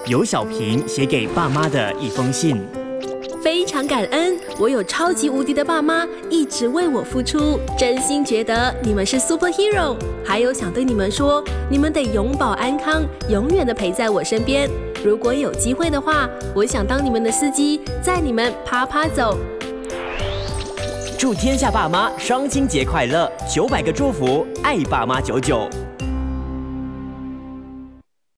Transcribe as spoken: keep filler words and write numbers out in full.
由小平写给爸妈的一封信。 非常感恩，我有超级无敌的爸妈，一直为我付出，真心觉得你们是 superhero。还有想对你们说，你们得永保安康，永远的陪在我身边。如果有机会的话，我想当你们的司机，载你们啪啪走。 祝天下爸妈双亲节快乐！九百个祝福，爱爸妈久久。